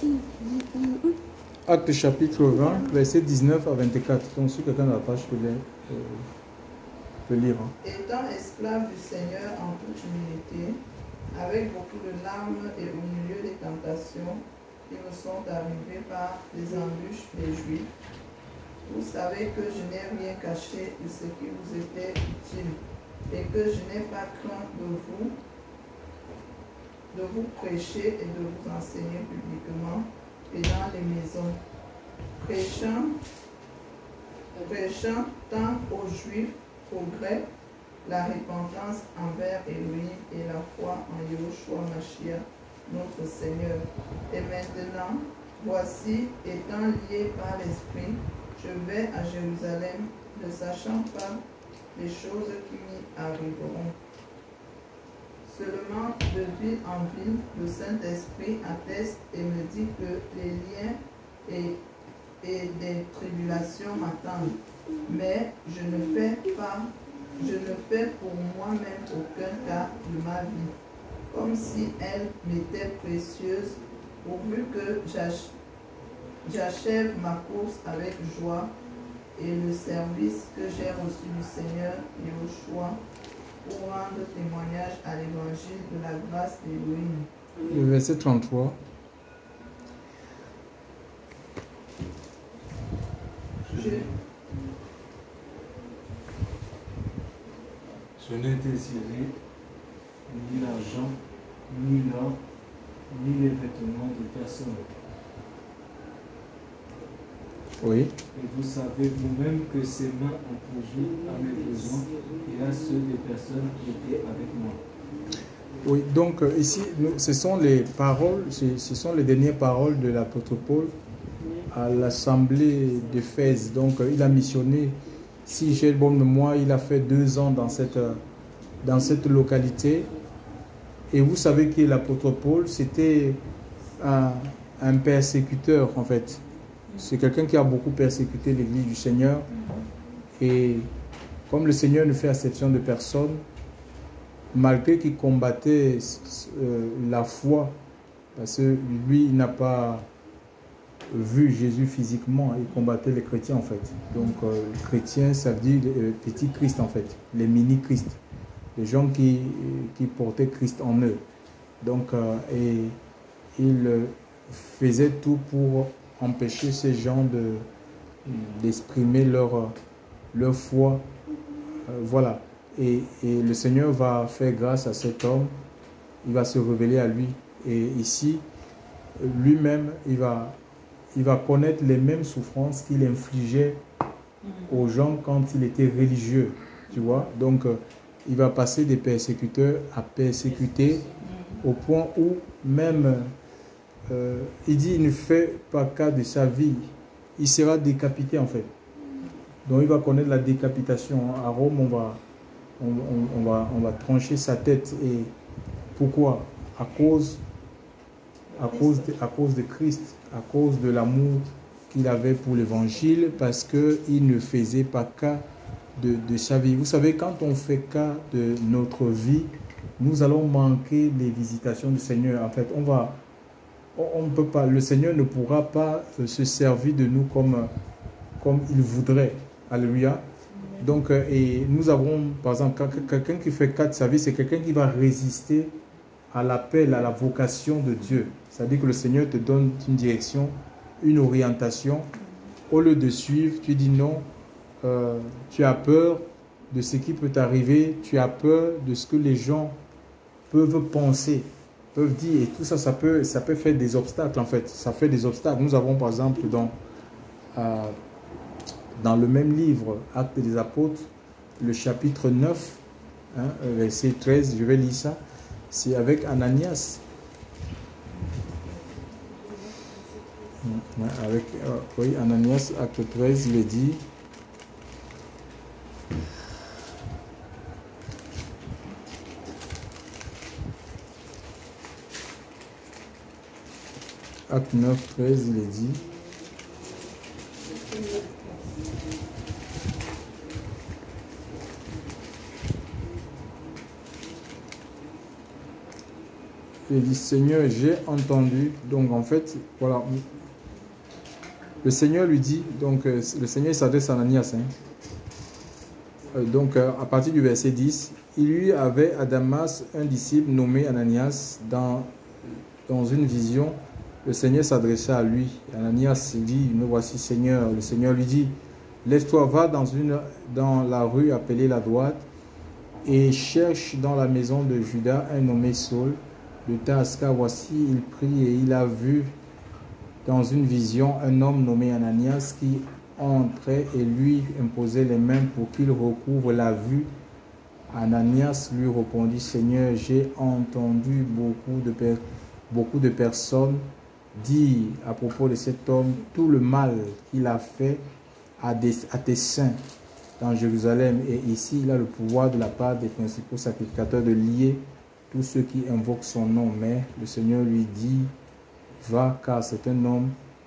Acte chapitre 20, verset 19 à 24. Donc si quelqu'un n'a la page, peut lire. Étant esclave du Seigneur en toute humilité, avec beaucoup de larmes et au milieu des tentations qui me sont arrivées par les embûches des Juifs, vous savez que je n'ai rien caché de ce qui vous était utile et que je n'ai pas craint de vous prêcher et de vous enseigner publiquement et dans les maisons, prêchant tant aux Juifs qu'aux Grecs la repentance envers Elohim et la foi en Yahushua Mashiach, notre Seigneur. Et maintenant, voici, étant lié par l'Esprit, je vais à Jérusalem, ne sachant pas les choses qui m'y arriveront. Seulement, de ville en ville, le Saint-Esprit atteste et me dit que les liens et des tribulations m'attendent. Mais je ne fais pour moi-même aucun cas de ma vie, comme si elle m'était précieuse, pourvu que j'achève ma course avec joie et le service que j'ai reçu du Seigneur Yahushua pour rendre témoignage à l'évangile de la grâce d'Élohim. Le verset 33. Je n'ai désiré ni l'argent, ni l'or, ni les vêtements de personne. Oui. Et vous savez vous-même que ces mains ont pourvu à mes besoins et à ceux des personnes qui étaient avec moi. Oui, donc ici, ce sont les paroles, ce sont les dernières paroles de l'apôtre Paul à l'assemblée d'Éphèse. Donc il a missionné, si j'ai le bon mémoire, il a fait 2 ans dans cette localité. Et vous savez que l'apôtre Paul, c'était un persécuteur en fait. C'est quelqu'un qui a beaucoup persécuté l'église du Seigneur. Et comme le Seigneur ne fait exception de personne, malgré qu'il combattait la foi, parce que lui, il n'a pas vu Jésus physiquement, il combattait les chrétiens en fait. Donc, chrétien, ça veut dire petit Christ en fait, les mini-Christ, les gens qui portaient Christ en eux. Donc, et il faisait tout pour empêcher ces gens d'exprimer leur foi. Voilà. Et le Seigneur va faire grâce à cet homme. Il va se révéler à lui. Et ici, lui-même, il va connaître les mêmes souffrances qu'il infligeait aux gens quand il était religieux. Tu vois? Donc, il va passer des persécuteurs à persécuter au point où même... il dit il ne fait pas cas de sa vie, il sera décapité en fait. Donc il va connaître la décapitation. À Rome, on va trancher sa tête. Et pourquoi? À cause de Christ, à cause de l'amour qu'il avait pour l'évangile, parce qu'il ne faisait pas cas de sa vie. Vous savez, quand on fait cas de notre vie, nous allons manquer les visitations du Seigneur. En fait, on ne peut pas, le Seigneur ne pourra pas se servir de nous comme il voudrait. Alléluia. Donc, et nous avons, par exemple, quelqu'un qui fait cas de sa vie, c'est quelqu'un qui va résister à l'appel, à la vocation de Dieu. C'est-à-dire que le Seigneur te donne une direction, une orientation. Au lieu de suivre, tu dis non, tu as peur de ce qui peut t'arriver, tu as peur de ce que les gens peuvent penser, peuvent dire, et tout ça, ça peut faire des obstacles en fait. Ça fait des obstacles. Nous avons par exemple dans le même livre, Actes des Apôtres, le chapitre 9, hein, verset 13, je vais lire ça. C'est avec Ananias. Avec, oui, Ananias, acte 13, il est dit. Acte 9, 13, il est dit. Il dit, Seigneur, j'ai entendu. Donc en fait, voilà. Le Seigneur lui dit, donc le Seigneur s'adresse à Ananias. Donc à partir du verset 10, il lui avait à Damas un disciple nommé Ananias. Dans une vision, le Seigneur s'adressa à lui. Ananias dit, me voici Seigneur. Le Seigneur lui dit, lève-toi, va dans la rue appelée la droite et cherche dans la maison de Judas un nommé Saul de Tarse. Voici, il prie et il a vu dans une vision un homme nommé Ananias qui entrait et lui imposait les mains pour qu'il recouvre la vue. Ananias lui répondit, Seigneur, j'ai entendu beaucoup de personnes dire à propos de cet homme tout le mal qu'il a fait à tes saints dans Jérusalem. Et ici, il a le pouvoir de la part des principaux sacrificateurs de lier tous ceux qui invoquent son nom. Mais le Seigneur lui dit, va, car cet homme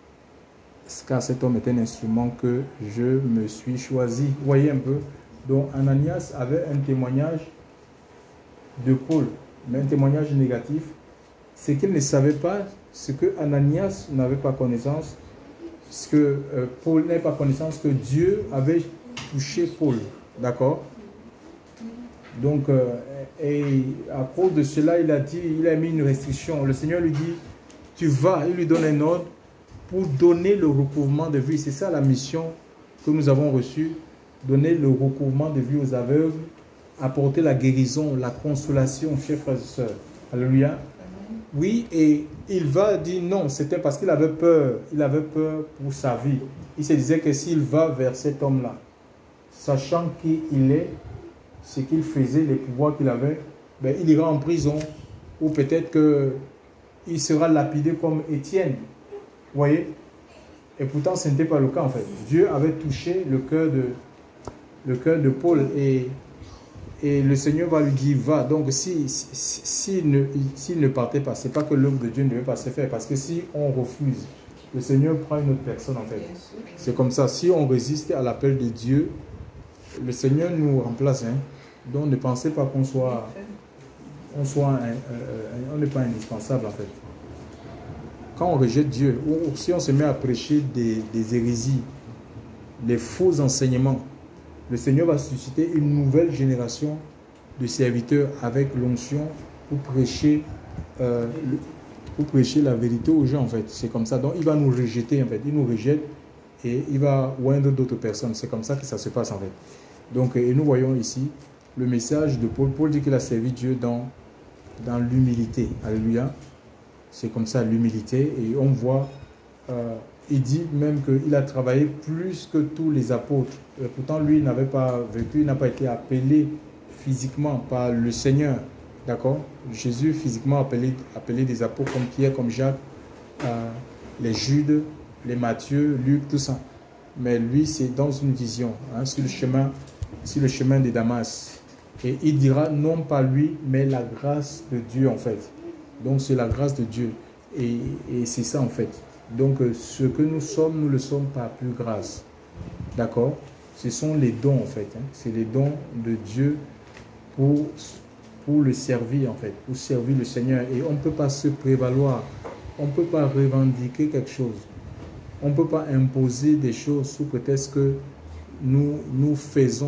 est un instrument que je me suis choisi. Vous voyez un peu. Donc Ananias avait un témoignage de Paul, mais un témoignage négatif. C'est qu'il ne savait pas ce que Ananias n'avait pas connaissance, ce que Paul n'avait pas connaissance que Dieu avait touché Paul. D'accord? Donc, et à cause de cela, il a mis une restriction. Le Seigneur lui dit, tu vas, il lui donne un ordre pour donner le recouvrement de vue. C'est ça la mission que nous avons reçue, donner le recouvrement de vue aux aveugles, apporter la guérison, la consolation, chers frères et sœurs. Alléluia. Oui, et il va dire non, c'était parce qu'il avait peur pour sa vie. Il se disait que s'il va vers cet homme-là, sachant qui il est, ce qu'il faisait, les pouvoirs qu'il avait, ben, il ira en prison, ou peut-être qu'il sera lapidé comme Étienne. Vous voyez? Et pourtant, ce n'était pas le cas en fait. Dieu avait touché le cœur de Paul et le Seigneur va lui dire, va. Donc, s'il ne partait pas, ce n'est pas que l'œuvre de Dieu ne devait pas se faire, parce que si on refuse, le Seigneur prend une autre personne en fait. C'est comme ça. Si on résiste à l'appel de Dieu, le Seigneur nous remplace. Donc, ne pensez pas qu'on soit... on n'est pas indispensable en fait. Quand on rejette Dieu, ou si on se met à prêcher des hérésies, les faux enseignements, le Seigneur va susciter une nouvelle génération de serviteurs avec l'onction pour prêcher la vérité aux gens en fait. C'est comme ça. Donc il va nous rejeter en fait. Il nous rejette et il va oindre d'autres personnes. C'est comme ça que ça se passe en fait. Donc et nous voyons ici le message de Paul. Paul dit qu'il a servi Dieu dans l'humilité. Alléluia. C'est comme ça l'humilité. Et on voit... il dit même qu'il a travaillé plus que tous les apôtres. Et pourtant, lui, il n'avait pas vécu, il n'a pas été appelé physiquement par le Seigneur. D'accord? Jésus, physiquement appelé des apôtres comme Pierre, comme Jacques, les Judes, les Matthieu, Luc, tout ça. Mais lui, c'est dans une vision, sur le chemin de Damas. Et il dira non pas lui, mais la grâce de Dieu, en fait. Donc, c'est la grâce de Dieu. Et c'est ça, en fait. Donc, ce que nous sommes, nous le sommes par plus grâce. D'accord? Ce sont les dons, en fait. C'est les dons de Dieu pour le servir, en fait. Pour servir le Seigneur. Et on ne peut pas se prévaloir. On ne peut pas revendiquer quelque chose. On ne peut pas imposer des choses sous prétexte que nous faisons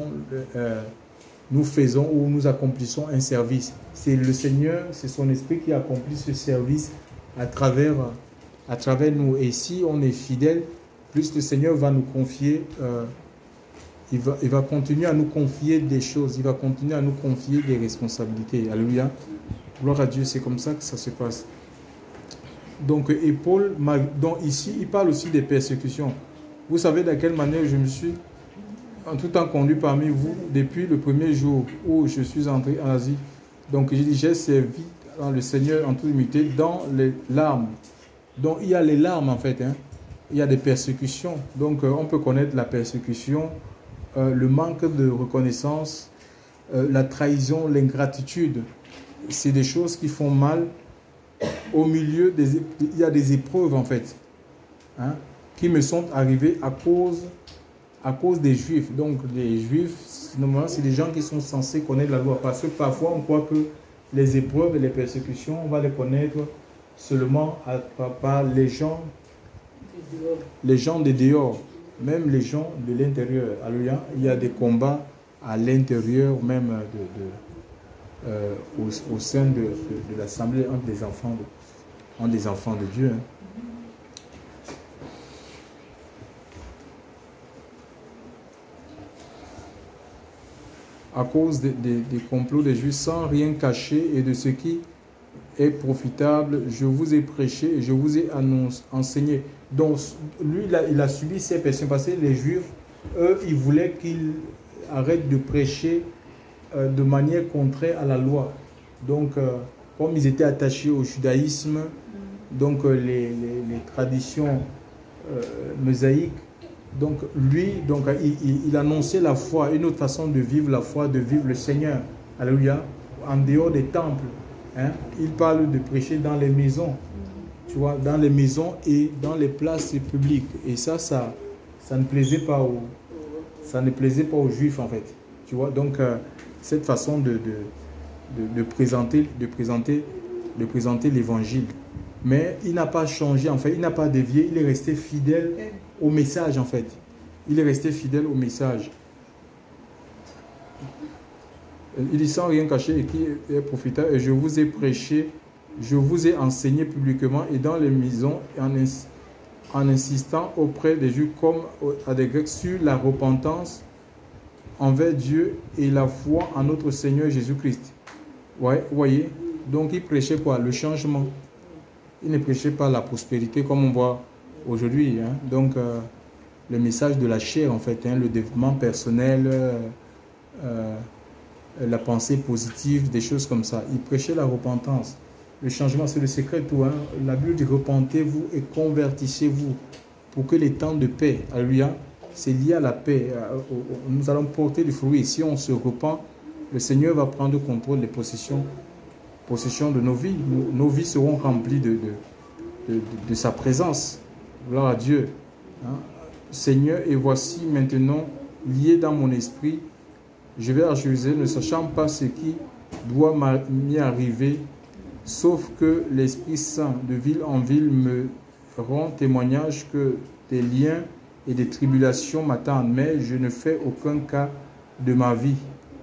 ou nous accomplissons un service. C'est le Seigneur, c'est son esprit qui accomplit ce service à travers nous. Et si on est fidèle, plus le Seigneur va nous confier, il va continuer à nous confier des choses, il va continuer à nous confier des responsabilités. Alléluia. Gloire à Dieu, c'est comme ça que ça se passe. Donc, et Paul, donc ici, il parle aussi des persécutions. Vous savez de quelle manière je me suis en tout temps conduit parmi vous depuis le premier jour où je suis entré en Asie. Donc, j'ai servi dans le Seigneur en toute humilité dans les larmes. Donc, il y a les larmes en fait. Il y a des persécutions. Donc, on peut connaître la persécution, le manque de reconnaissance, la trahison, l'ingratitude. C'est des choses qui font mal. Au milieu, il y a des épreuves en fait, qui me sont arrivées à cause des Juifs. Donc, les Juifs, normalement, c'est des gens qui sont censés connaître la loi. Parce que parfois, on croit que les épreuves et les persécutions, on va les connaître seulement par les gens de dehors, même les gens de l'intérieur. Alléluia. Il y a des combats à l'intérieur même au sein de l'assemblée entre des enfants de Dieu. Hein. À cause des complots des Juifs, sans rien cacher et de ce qui est profitable, je vous ai prêché et je vous ai enseigné. Donc, lui, il a subi ces persécutions parce que les Juifs, eux, ils voulaient qu'il arrête de prêcher de manière contraire à la loi. Donc, comme ils étaient attachés au judaïsme, donc les traditions mosaïques, donc lui, il annonçait la foi, une autre façon de vivre la foi, de vivre le Seigneur. Alléluia. En dehors des temples. Hein. Il parle de prêcher dans les maisons. Tu vois, dans les maisons et dans les places publiques. Et ça ne plaisait pas aux Juifs en fait. Tu vois, donc cette façon de présenter l'évangile. Mais il n'a pas changé en fait, il n'a pas dévié, il est resté fidèle au message en fait. Il est resté fidèle au message. Il dit sans rien cacher et qui est profitable. Et je vous ai prêché, je vous ai enseigné publiquement et dans les maisons en insistant auprès des Juifs comme à des Grecs sur la repentance envers Dieu et la foi en notre Seigneur Jésus-Christ. Ouais, vous voyez? Donc il prêchait quoi? Le changement. Il ne prêchait pas la prospérité comme on voit aujourd'hui. Hein. Donc le message de la chair en fait, hein, le développement personnel, la pensée positive, des choses comme ça. Il prêchait la repentance. Le changement, c'est le secret de tout. Hein. La Bible dit repentez-vous et convertissez-vous pour que les temps de paix, alléluia, c'est lié à la paix. Nous allons porter du fruit. Si on se repent, le Seigneur va prendre contrôle des possessions de nos vies. Nos vies seront remplies de sa présence. Gloire à Dieu. Hein. Seigneur, et voici maintenant lié dans mon esprit, je vais à Jérusalem ne sachant pas ce qui doit m'y arriver, sauf que l'Esprit Saint de ville en ville me rend témoignage que des liens et des tribulations m'attendent, mais je ne fais aucun cas de ma vie,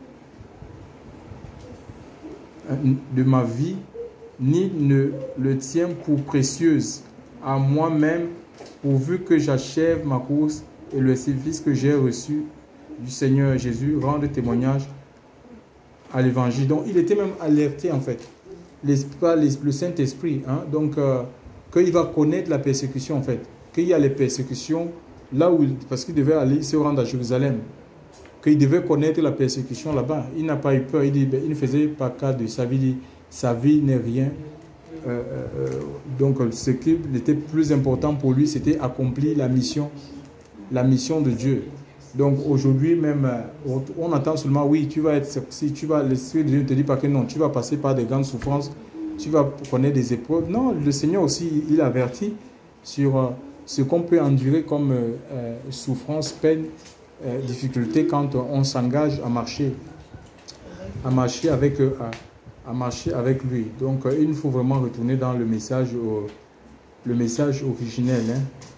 ni ne le tiens pour précieuse à moi-même, pourvu que j'achève ma course et le service que j'ai reçu du Seigneur Jésus rende témoignage à l'évangile. Donc il était même alerté en fait, le Saint-Esprit, hein? Donc qu'il va connaître la persécution en fait, qu'il y a les persécutions là où, parce qu'il devait aller se rendre à Jérusalem, qu'il devait connaître la persécution là-bas. Il n'a pas eu peur, il ne faisait pas cas de sa vie, sa vie n'est rien. Donc ce qui était plus important pour lui, c'était accomplir la mission de Dieu. Donc aujourd'hui même, on attend seulement, oui, tu vas être, si tu vas, l'Esprit de Dieu ne te dit pas que non, tu vas passer par des grandes souffrances, tu vas connaître des épreuves. Non, le Seigneur aussi, il avertit sur ce qu'on peut endurer comme souffrance, peine, difficulté quand on s'engage à marcher avec lui. Donc il faut vraiment retourner dans le message originel. Hein.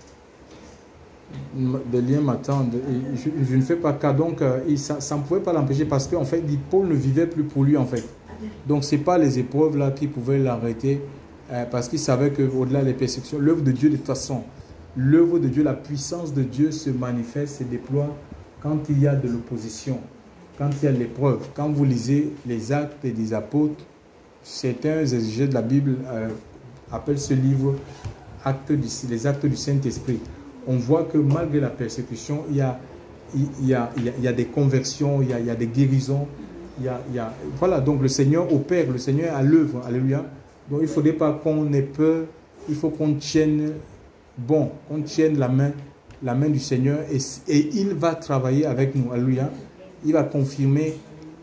Des liens m'attendent. Je ne fais pas cas. Donc ça ne pouvait pas l'empêcher parce qu'en fait, Paul ne vivait plus pour lui en fait. Donc ce n'est pas les épreuves là qui pouvaient l'arrêter parce qu'il savait qu'au-delà des persécutions, l'œuvre de Dieu de toute façon, l'œuvre de Dieu, la puissance de Dieu se manifeste, se déploie quand il y a de l'opposition, quand il y a l'épreuve. Quand vous lisez les actes des apôtres, certains exégètes de la Bible appellent ce livre les actes du Saint-Esprit. On voit que malgré la persécution, il y a des conversions, il y a des guérisons. Voilà, donc le Seigneur opère, le Seigneur est à l'œuvre. Alléluia. Donc il ne faudrait pas qu'on ait peur, il faut qu'on tienne la main du Seigneur et il va travailler avec nous. Alléluia. Il va confirmer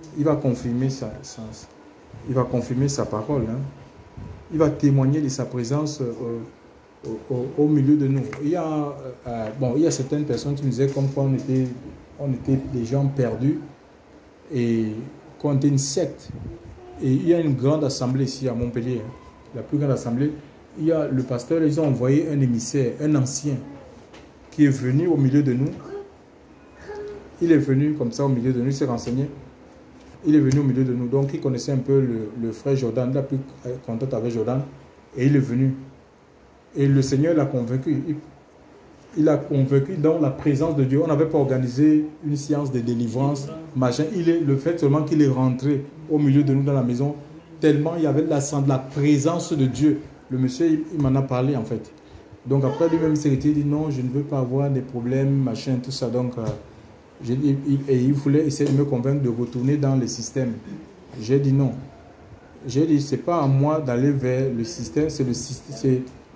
sa parole. Hein. Il va témoigner de sa présence au milieu de nous. Il y a certaines personnes qui nous disaient comme quoi on était des gens perdus et qu'on était une secte. Et il y a une grande assemblée ici à Montpellier, hein, la plus grande assemblée. Il y a le pasteur, ils ont envoyé un émissaire, un ancien, qui est venu au milieu de nous. Il est venu comme ça au milieu de nous, il s'est renseigné. Il est venu au milieu de nous, donc il connaissait un peu le frère Jordan, il a pris contact avec Jordan, et il est venu. Et le Seigneur l'a convaincu. Il a convaincu dans la présence de Dieu. On n'avait pas organisé une séance de délivrance, machin. Le fait seulement qu'il est rentré au milieu de nous dans la maison, tellement il y avait la présence de Dieu. Le monsieur, il m'en a parlé en fait. Donc après lui-même, il s'est retiré, il dit non, je ne veux pas avoir des problèmes, machin, tout ça. Donc, il voulait essayer de me convaincre de retourner dans le système. J'ai dit non. J'ai dit, c'est pas à moi d'aller vers le système, c'est le système.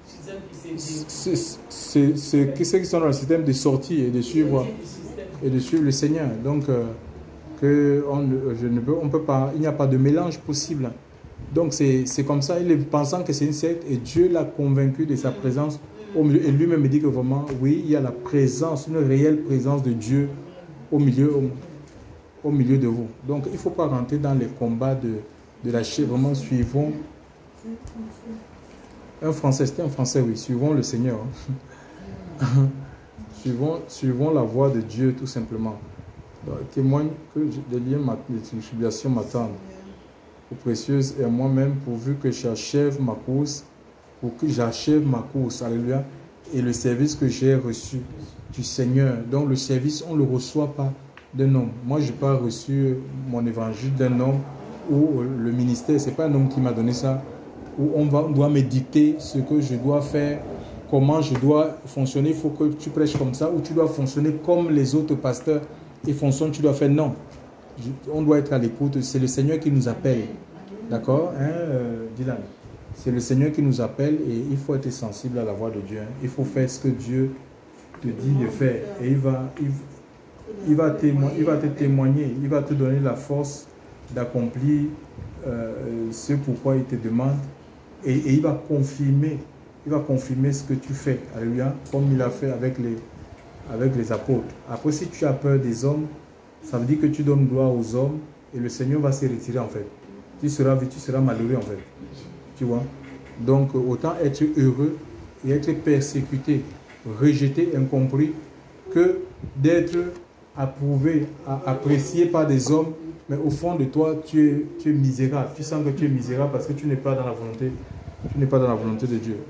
C'est ceux qui sont dans le système de sortie et de suivre le Seigneur. Donc, on peut pas, il n'y a pas de mélange possible. Donc, c'est comme ça, il est pensant que c'est une secte et Dieu l'a convaincu de sa présence au milieu. Et lui-même me dit que vraiment, oui, il y a la présence, une réelle présence de Dieu au milieu de vous. Donc, il ne faut pas rentrer dans les combats de la chair. Vraiment, suivons. C'était un Français, oui. Suivons le Seigneur. suivons la voie de Dieu, tout simplement. Donc, témoigne que les liens de tribulation m'attendent. Ô précieuse et moi-même, pourvu que j'achève ma course, alléluia, et le service que j'ai reçu du Seigneur. Donc, le service, on ne le reçoit pas d'un homme. Moi, je n'ai pas reçu mon évangile d'un homme ou le ministère. Ce n'est pas un homme qui m'a donné ça. Où on doit me dicter ce que je dois faire, comment je dois fonctionner. Il faut que tu prêches comme ça, ou tu dois fonctionner comme les autres pasteurs. Ils fonctionnent, tu dois faire non. On doit être à l'écoute. C'est le Seigneur qui nous appelle. D'accord, hein, Dylan? C'est le Seigneur qui nous appelle et il faut être sensible à la voix de Dieu. Hein. Il faut faire ce que Dieu te dit de faire. Et il va te témoigner. Il va te donner la force d'accomplir ce pourquoi il te demande. Et il va confirmer ce que tu fais, alléluia, comme il a fait avec les apôtres. Après, si tu as peur des hommes, ça veut dire que tu donnes gloire aux hommes et le Seigneur va se retirer en fait. Tu seras malheureux en fait. Tu vois? Donc, autant être heureux et être persécuté, rejeté, incompris, que d'être approuvé, apprécié par des hommes, mais au fond de toi, tu es misérable. Tu sens que tu es misérable parce que tu n'es pas dans la volonté. Tu n'es pas dans la volonté de Dieu.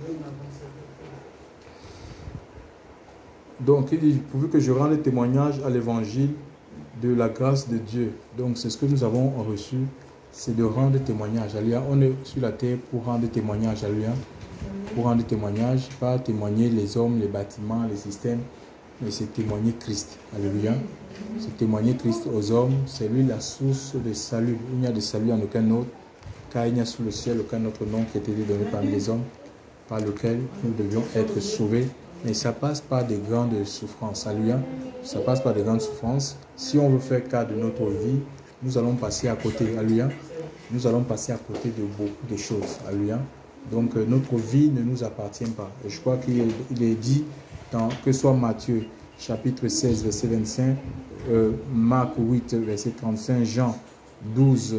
Donc, il dit, pourvu que je rende témoignage à l'évangile de la grâce de Dieu. Donc, c'est ce que nous avons reçu, c'est de rendre témoignage. Alléluia. On est sur la terre pour rendre témoignage. Alléluia. Pour rendre témoignage, pas témoigner les hommes, les bâtiments, les systèmes, mais c'est témoigner Christ. Alléluia. C'est témoigner Christ aux hommes. C'est lui la source de salut. Il n'y a de salut en aucun autre, car il n'y a sous le ciel aucun autre nom qui a été donné parmi les hommes, par lequel nous devions être sauvés. Mais ça passe par des grandes souffrances. Alléluia. Ça passe par des grandes souffrances. Si on veut faire cas de notre vie, nous allons passer à côté. Alléluia. Nous allons passer à côté de beaucoup de choses. Alléluia. Donc notre vie ne nous appartient pas. Et je crois qu'il est dit, que ce soit Matthieu chapitre 16, verset 25, Marc 8, verset 35, Jean 12,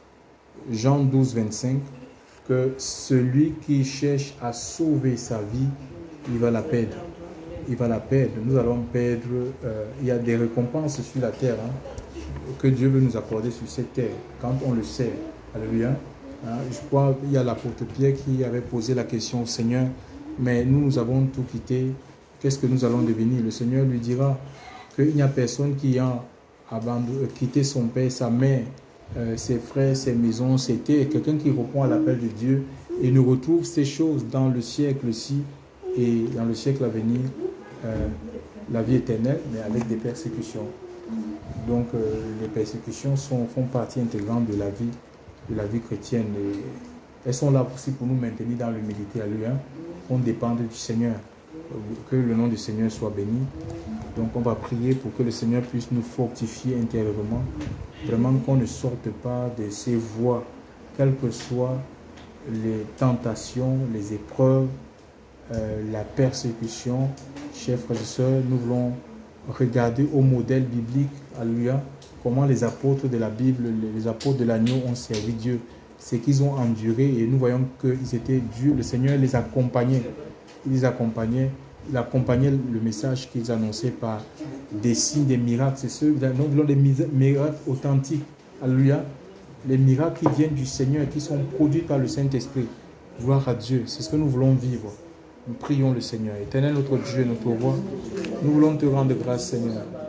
25, que celui qui cherche à sauver sa vie, il va la perdre. Il va la perdre. Nous allons perdre. Il y a des récompenses sur la terre que Dieu veut nous accorder sur cette terre quand on le sait. Alléluia. Je crois qu'il y a l'apôtre Pierre qui avait posé la question au Seigneur, mais nous avons tout quitté. Qu'est-ce que nous allons devenir? Le Seigneur lui dira qu'il n'y a personne qui a quitté son père, sa mère, ses frères, ses maisons, ses terres. Quelqu'un qui répond à l'appel de Dieu et nous retrouve ces choses dans le siècle-ci et dans le siècle à venir, la vie éternelle, mais avec des persécutions. Donc les persécutions font partie intégrante de la vie chrétienne. Et elles sont là aussi pour nous maintenir dans l'humilité à lui. On dépend du Seigneur. Que le nom du Seigneur soit béni. Donc on va prier pour que le Seigneur puisse nous fortifier intérieurement. Vraiment qu'on ne sorte pas de ces voies, quelles que soient les tentations, les épreuves, la persécution. Chers frères et sœurs, nous voulons regarder au modèle biblique, alléluia, comment les apôtres de la Bible, les apôtres de l'agneau ont servi Dieu. ce qu'ils ont enduré et nous voyons qu'ils étaient durs. Le Seigneur les accompagnait. Il accompagnait le message qu'ils annonçaient par des signes, des miracles. C'est ceux, nous voulons des miracles authentiques. Alléluia. Les miracles qui viennent du Seigneur, qui sont produits par le Saint-Esprit. Gloire à Dieu. C'est ce que nous voulons vivre. Nous prions le Seigneur. Éternel notre Dieu, notre roi, nous voulons te rendre grâce, Seigneur.